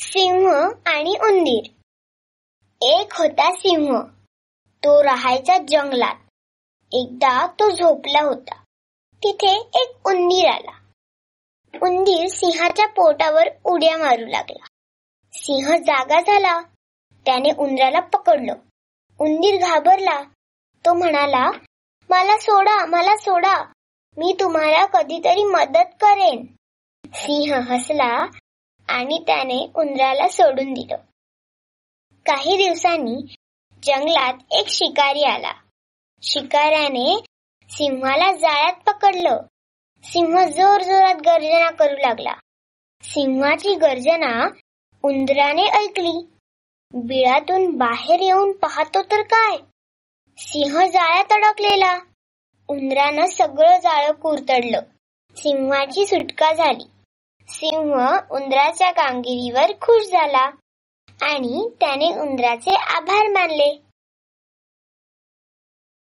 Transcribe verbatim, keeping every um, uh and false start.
सिंह आणि उंदीर. एक होता सिंह. तो राहायचा जंगलात. एकदा तो झोपला होता. तिथे एक उंदीर आला. उंदीर सिंहाच्या पोटावर उड्या मारू लागला. सिंह जागा झाला. त्याने उंदराला पकडलं. उंदीर घाबरला. तो म्हणाला, मला सोडा, मला सोडा, मी तुम्हाला कधीतरी मदत करेन. सिंह हसला आणि त्याने उंदराला सोडून दिलं. काही दिवसांनी जंगलात एक शिकारी आला. शिकाऱ्याने सिंहाला जाळ्यात पकडलं. सिंह जोर जोरात गर्जना करू लागला. सिंहाची गर्जना उंदराने ऐकली. बिळातून बाहेर येऊन पाहतो तर काय, सिंह जाळ्यात अडकलेला. उंदरानं सगळं जाळं कुरतडलं. सिंहाची सुटका झाली. सिंह उंदराच्या कामगिरीवर खुश झाला आणि त्याने उंदराचे आभार मानले.